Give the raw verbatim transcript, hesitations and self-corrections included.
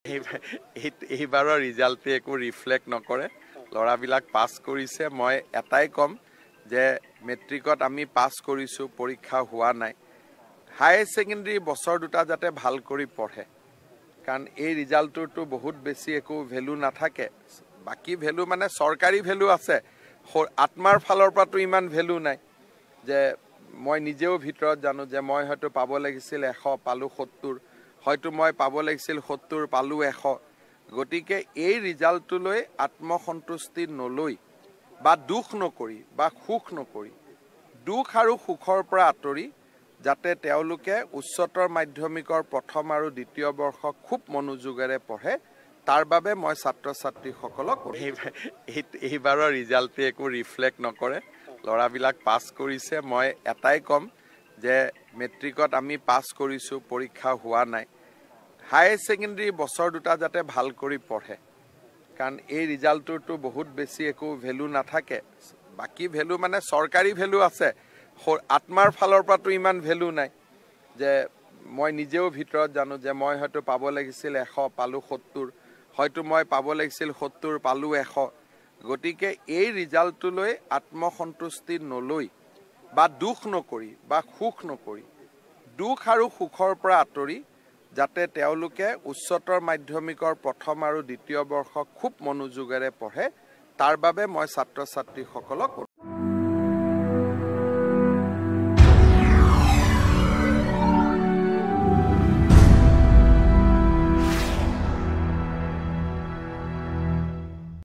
এইবাৰৰ ৰিজাল্টে একো ৰিফ্লেক্ট নকৰে ল'ৰাবিলাক পাছ কৰিছে মই এটাই কম যে মেট্ৰিকত আমি পাছ কৰিছো পৰীক্ষা হোৱা নাই হাই সেকেন্ডাৰী বছৰ দুটা যাতে ভাল কৰি পঢ়ে কাৰণ এই ৰিজাল্টটো বহুত বেছি একো ভ্যালু নাথাকে বাকি ভ্যালু মানে সৰকাৰি ভ্যালু আছে আত্মাৰ ফালৰ পৰাটো ইমান ভ্যালু নাই যে মই নিজেও ভিতৰত জানো যে মই হয়তো পাব লাগিছিল এশ পালো সত্তৰ হয়তো মই পাব লাগিছিল সত্তৰ পালো এশ গটিকে এই ৰিজাল্টটো লৈ আত্মসন্তুষ্টি নলৈ বা দুখ নকৰি বা সুখ নকৰি দুখ আৰু সুখৰ পৰা আতৰি যাতে তেওঁলোকে উচ্চতৰ মাধ্যমিকৰ প্ৰথম আৰু দ্বিতীয় বৰ্ষ খুব মনোযোগেৰে পঢ়ে তাৰ বাবে মই ছাত্ৰ ছাত্ৰী সকলক এইবাৰৰ ৰিজাল্টে একো ৰিফ্লেক্ট নকৰে ল'ৰাবিলাক পাছ কৰিছে মই এটাই কম যে মেট্ৰিকত আমি পাছ কৰিছো পৰীক্ষা হোৱা নাই হাই সেকেন্ডাৰী বছৰ দুটা যাতে ভাল কৰি পঢ়ে কাৰণ এই ৰিজাল্টটো বহুত বেছি একো ভ্যালু নাথাকে বাকি ভ্যালু মানে সৰকাৰি ভ্যালু আছে আত্মাৰ ফালৰ পৰাটো ইমান ভ্যালু নাই যে মই নিজেও ভিতৰত জানো যে মই হয়তো পাব লাগিছিল এশ পালো সত্তৰ হয়তো মই পাব লাগিছিল সত্তৰ পালো এশ গটিকে এই ৰিজাল্টটো লৈ আত্মসন্তুষ্টি নলৈ বা দুখ নকৰি বা সুখ নকৰি দুখ আৰু সুখৰ পৰা আতৰি যাতে তেওঁলোকে উচ্চতৰ মাধ্যমিকৰ প্ৰথম আৰু দ্বিতীয় বৰ্ষ খুব মনোযোগেৰে পঢ়ে তাৰ বাবে মই ছাত্ৰ ছাত্ৰী সকলক